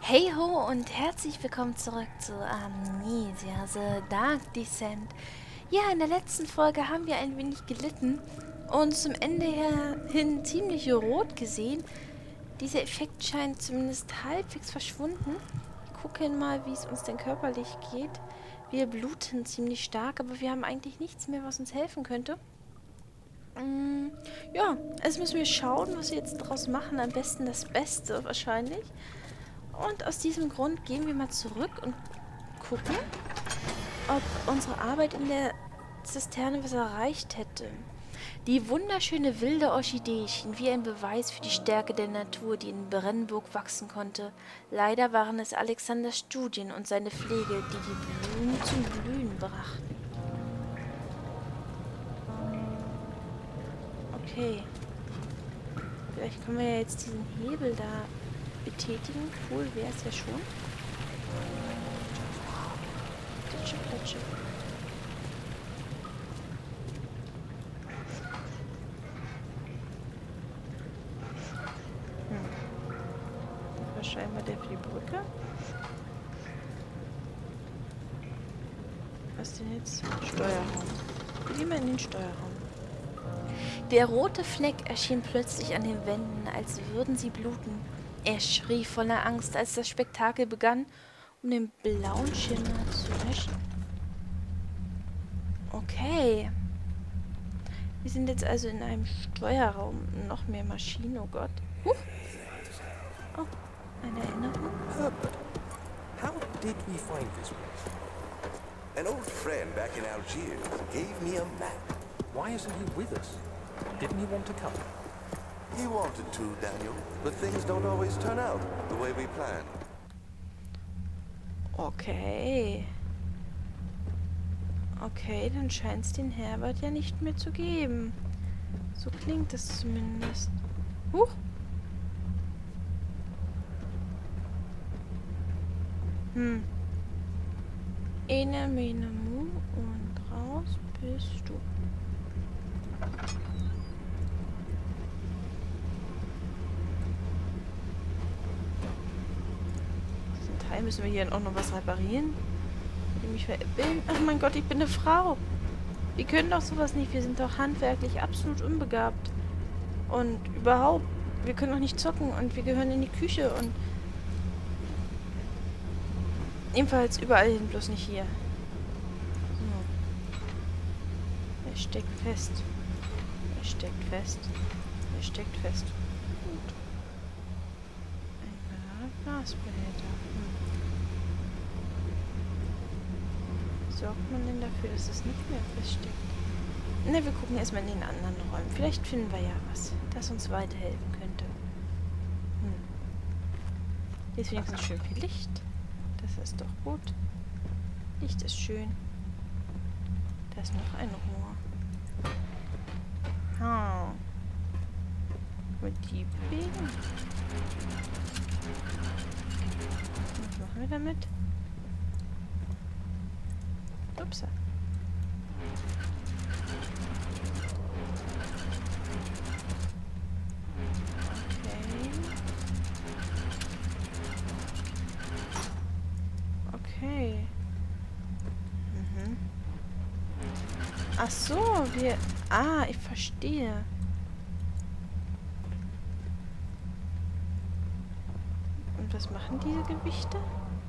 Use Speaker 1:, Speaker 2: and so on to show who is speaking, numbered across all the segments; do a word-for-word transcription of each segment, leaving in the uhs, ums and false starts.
Speaker 1: Hey ho und herzlich willkommen zurück zu Amnesia The Dark Descent. Ja, in der letzten Folge haben wir ein wenig gelitten und zum Ende her hin ziemlich rot gesehen. Dieser Effekt scheint zumindest halbwegs verschwunden. Wir gucken mal, wie es uns denn körperlich geht. Wir bluten ziemlich stark, aber wir haben eigentlich nichts mehr, was uns helfen könnte. Mm, ja, jetzt müssen wir schauen, was wir jetzt daraus machen. Am besten das Beste wahrscheinlich. Und aus diesem Grund gehen wir mal zurück und gucken, ob unsere Arbeit in der Zisterne was erreicht hätte. Die wunderschöne wilde Orchidee schien wie ein Beweis für die Stärke der Natur, die in Brennburg wachsen konnte. Leider waren es Alexanders Studien und seine Pflege, die die Blumen zum Blühen brachten. Okay. Vielleicht können wir ja jetzt diesen Hebel da betätigen. Cool wäre es ja schon. Plätsche, plätsche. Hm. Das war scheinbar der für die Brücke. Was denn jetzt? Steuerraum. Wir gehen mal in den Steuerraum. Der rote Fleck erschien plötzlich an den Wänden, als würden sie bluten. Er schrie voller Angst, als das Spektakel begann, um den blauen Schimmer zu löschen. Okay. Wir sind jetzt also in einem Steuerraum. Noch mehr Maschinen, oh Gott. Huch. Oh, eine Erinnerung.
Speaker 2: Herbert, how did we find this place?
Speaker 3: An old friend back in Algiers gave me a map.
Speaker 2: Why isn't he with us? Didn't he want to come?
Speaker 3: He wanted to, Daniel, but things don't always turn out the way we planned.
Speaker 1: Okay. Okay, dann scheint es den Herbert ja nicht mehr zu geben. So klingt es zumindest. Huch. Hm. Ene, mene, mu und raus bist du. Diesen Teil müssen wir hier auch noch was reparieren. Die mich veräppeln. Ach mein Gott, ich bin eine Frau. Wir können doch sowas nicht. Wir sind doch handwerklich absolut unbegabt. Und überhaupt, wir können doch nicht zocken und wir gehören in die Küche und ebenfalls überall hin, bloß nicht hier. So. Er steckt fest. Er steckt fest. Er steckt fest. Gut. Ein Glasbehälter. Hm. Wie sorgt man denn dafür, dass es nicht mehr feststeckt? Ne, wir gucken erstmal in den anderen Räumen. Vielleicht finden wir ja was, das uns weiterhelfen könnte. Hm. Hier ist wenigstens schön viel Licht. Das ist doch gut. Licht ist schön. Da ist noch ein Rohr. Ha. Mit die biegen. Was machen wir damit? Upsa. Okay. Mhm. Ach so, wir... Ah, ich verstehe. Und was machen diese Gewichte?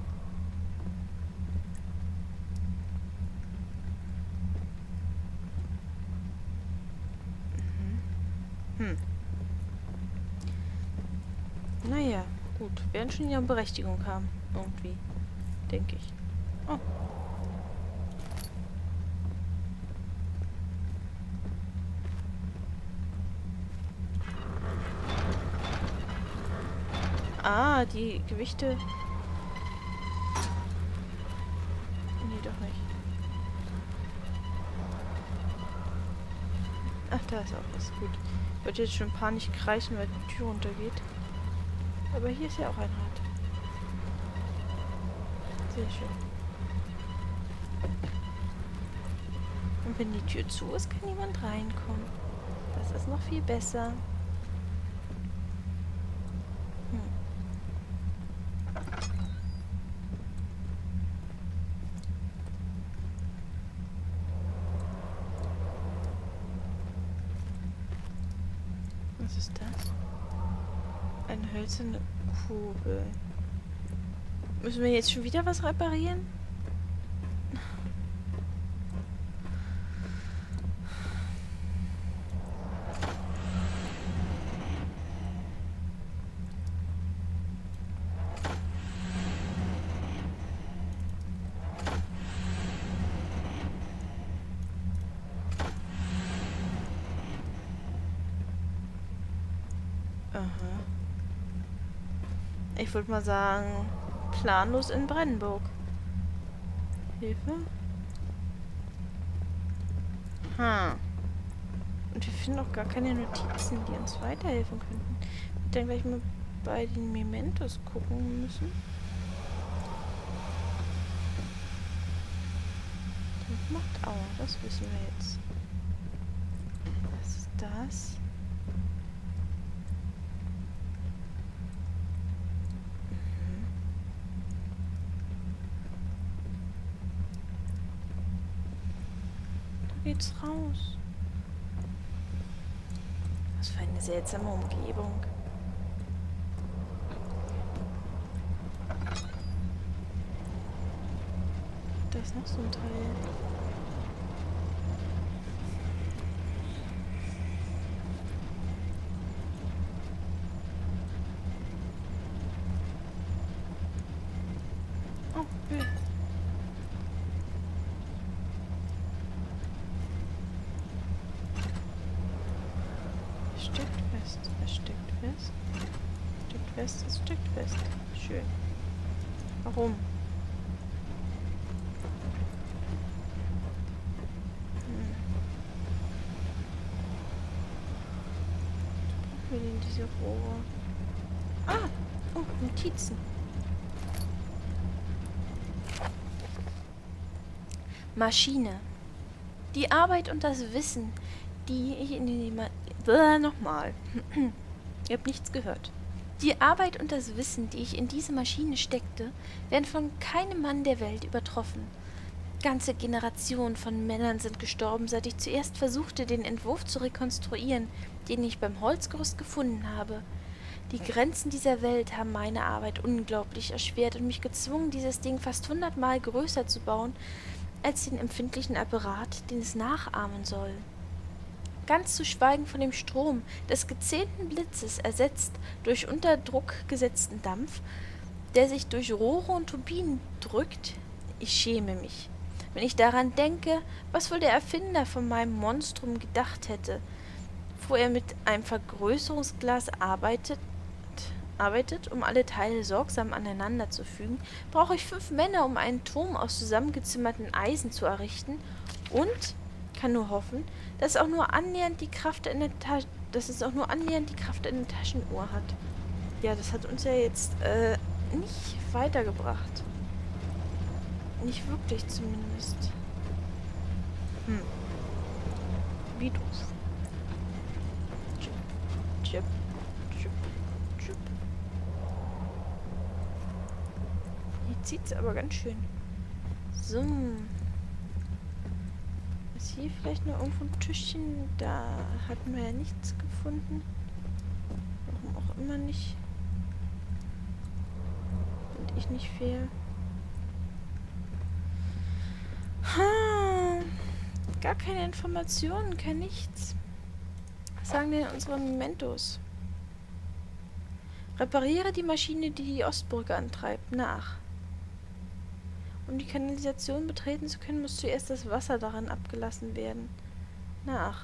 Speaker 1: Mhm. Hm. Naja, gut. Werden schon ihre Berechtigung haben. Irgendwie. Denke ich. Oh. Ah, die Gewichte. Nee, doch nicht. Ach, da ist auch was. Gut. Ich wollte jetzt schon panisch kreischen, weil die Tür runtergeht. Aber hier ist ja auch ein Rad. Sehr schön. Und wenn die Tür zu ist, kann niemand reinkommen. Das ist noch viel besser. Hm. Was ist das? Eine hölzerne Kugel. Müssen wir jetzt schon wieder was reparieren? Aha. Ich würde mal sagen, planlos in Brennburg. Hilfe? Ha. Und wir finden auch gar keine Notizen, die uns weiterhelfen könnten. Wir dann gleich mal bei den Mementos gucken müssen. Das macht Aua, das wissen wir jetzt. Was ist das? Geht's raus. Was für eine seltsame Umgebung. Da ist noch so ein Teil. Oh, Bild. Steckt fest. Es steckt fest. Steckt fest. Es steckt fest. Schön. Warum? Hm. Was brauchen wir denn diese Rohre? Ah! Oh, Notizen. Maschine. Die Arbeit und das Wissen, die ich in die... Ma Bäh, nochmal. Ihr habt nichts gehört. Die Arbeit und das Wissen, die ich in diese Maschine steckte, werden von keinem Mann der Welt übertroffen. Ganze Generationen von Männern sind gestorben, seit ich zuerst versuchte, den Entwurf zu rekonstruieren, den ich beim Holzgerüst gefunden habe. Die Grenzen dieser Welt haben meine Arbeit unglaublich erschwert und mich gezwungen, dieses Ding fast hundertmal größer zu bauen, als den empfindlichen Apparat, den es nachahmen soll. Ganz zu schweigen von dem Strom des gezählten Blitzes, ersetzt durch unter Druck gesetzten Dampf, der sich durch Rohre und Turbinen drückt. Ich schäme mich, wenn ich daran denke, was wohl der Erfinder von meinem Monstrum gedacht hätte, wo er mit einem Vergrößerungsglas arbeitet, arbeitet, um alle Teile sorgsam aneinander zu fügen, brauche ich fünf Männer, um einen Turm aus zusammengezimmerten Eisen zu errichten und kann nur hoffen, dass auch nur annähernd die Kraft in der Tasche, dass es auch nur annähernd die Kraft in der Taschenuhr hat. Ja, das hat uns ja jetzt äh, nicht weitergebracht. Nicht wirklich zumindest. Hm. Wie doof. Chip, chip, chip, chip. Hier zieht's aber ganz schön. So. Ist hier vielleicht noch irgendwo ein Tischchen? Da hatten wir ja nichts gefunden. Warum auch immer nicht. Und ich nicht fehl. Ha, gar keine Informationen, kein nichts. Was sagen denn unsere Mementos? Repariere die Maschine, die die Ostbrücke antreibt, nach. Um die Kanalisation betreten zu können, muss zuerst das Wasser daran abgelassen werden. Nach.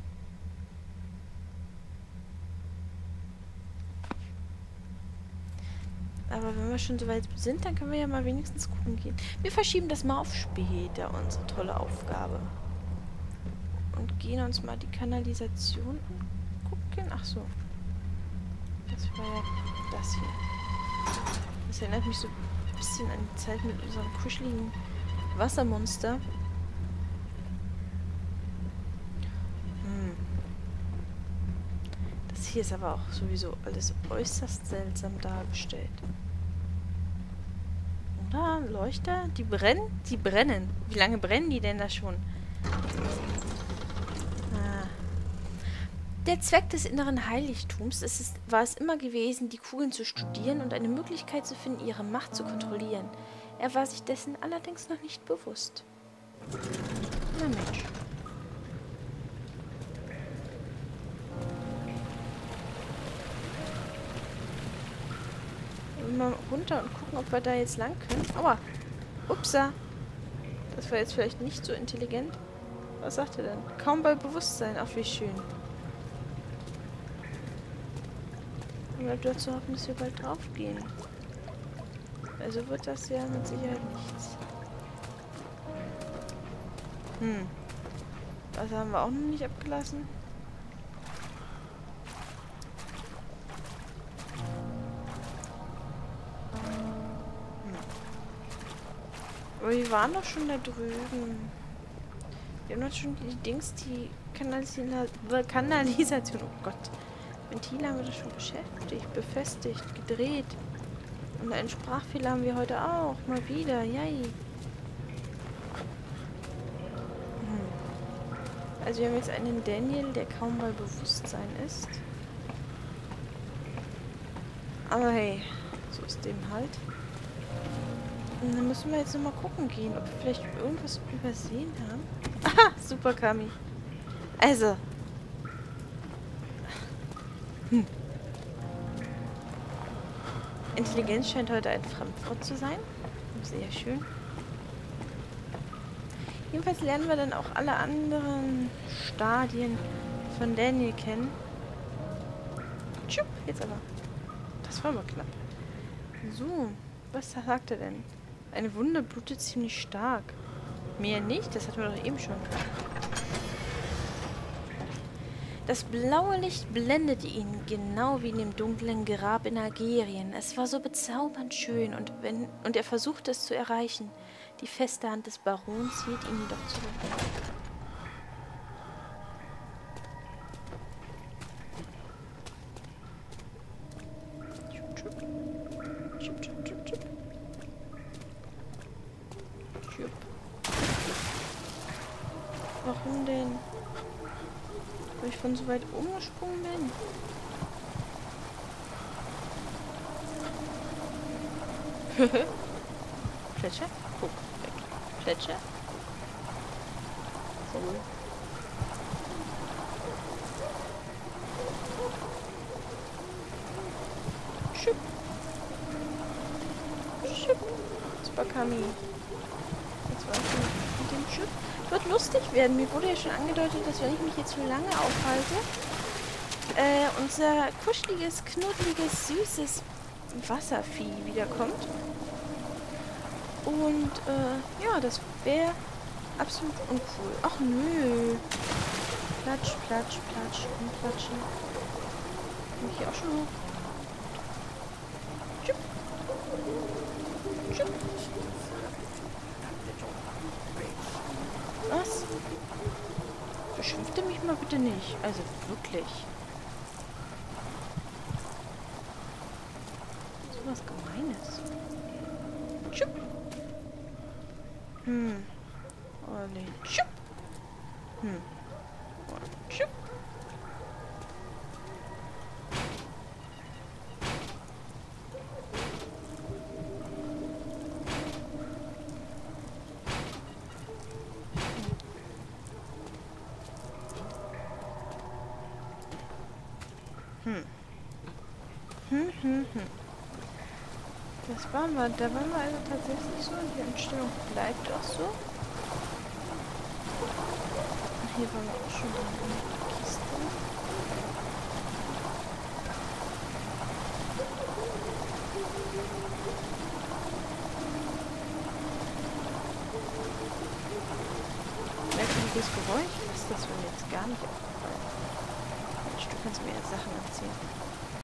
Speaker 1: Aber wenn wir schon so weit sind, dann können wir ja mal wenigstens gucken gehen. Wir verschieben das mal auf später, unsere tolle Aufgabe. Und gehen uns mal die Kanalisation angucken. Ach so. Das war ja das hier. Das erinnert mich so ein bisschen an die Zeit mit unserem kuscheligen Wassermonster. Hm. Das hier ist aber auch sowieso alles äußerst seltsam dargestellt. Oder? Leuchter? Die brennen? Die brennen. Wie lange brennen die denn da schon? Ah. Der Zweck des inneren Heiligtums ist es, war es immer gewesen, die Kugeln zu studieren und eine Möglichkeit zu finden, ihre Macht zu kontrollieren. Er war sich dessen allerdings noch nicht bewusst. Na Mensch. Mal runter und gucken, ob wir da jetzt lang können. Aua. Upsa. Das war jetzt vielleicht nicht so intelligent. Was sagt er denn? Kaum bei Bewusstsein. Ach, wie schön. Und bleibt dazu hoffen, dass wir bald drauf gehen. Also wird das ja mit Sicherheit nichts. Hm. Das haben wir auch noch nicht abgelassen. Aber wir waren doch schon da drüben. Wir haben doch schon die Dings, die Kanalisina Kanalisation. Oh Gott. Ventile haben wir doch schon beschäftigt, befestigt, gedreht. Und einen Sprachfehler haben wir heute auch. Mal wieder. Yay. Hm. Also wir haben jetzt einen Daniel, der kaum bei Bewusstsein ist. Aber hey, so ist dem halt. Und dann müssen wir jetzt nochmal gucken gehen, ob wir vielleicht irgendwas übersehen haben. Aha, super Kami. Also. Hm. Intelligenz scheint heute ein Fremdwort zu sein. Sehr schön. Jedenfalls lernen wir dann auch alle anderen Stadien von Daniel kennen. Tschupp, jetzt aber. Das war aber knapp. So, was sagt er denn? Eine Wunde blutet ziemlich stark. Mehr nicht? Das hatten wir doch eben schon. Das blaue Licht blendete ihn, genau wie in dem dunklen Grab in Algerien. Es war so bezaubernd schön, und, wenn, und er versuchte es zu erreichen. Die feste Hand des Barons hielt ihn jedoch zurück. Warum denn? Weil ich von so weit umgesprungen bin. Plätscher? Guck, weg. Plätscher? So. Schüpp. Schüpp. Super Kami. Jetzt war ich mit dem Schüpp. Wird lustig werden. Mir wurde ja schon angedeutet, dass wenn ich mich jetzt zu lange aufhalte, äh, unser kuscheliges, knuddeliges, süßes Wasservieh wiederkommt. Und, äh, ja, das wäre absolut uncool. Ach nö. Platsch, platsch, platsch und platschen. Bin ich hier auch schon hoch? Tschupp. Tschupp. Was? Beschimpfte mich mal bitte nicht. Also wirklich. So was Gemeines. Tschupp. Hm. Olli. Tschupp. Hm. Und tschupp. Hm. Hm, hm, hm. Das waren wir. Da waren wir also tatsächlich so. Und die Entstellung bleibt auch so. Und hier waren wir auch schon drin in der Kiste. Merkwürdiges Geräusch. Was ist das, wenn mir jetzt gar nicht aufgefallen? Du kannst mir jetzt Sachen erzählen.